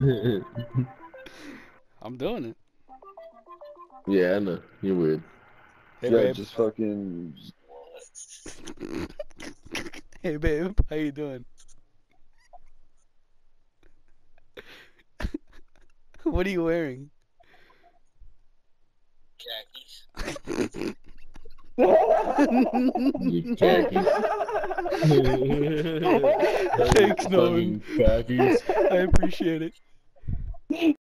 I'm doing it. Yeah, I know. You're weird. Hey Yeah, babe. just fucking. Hey babe, how you doing? What are you wearing? You khakis. Thanks, Nolan. Fucking khakis. I appreciate it.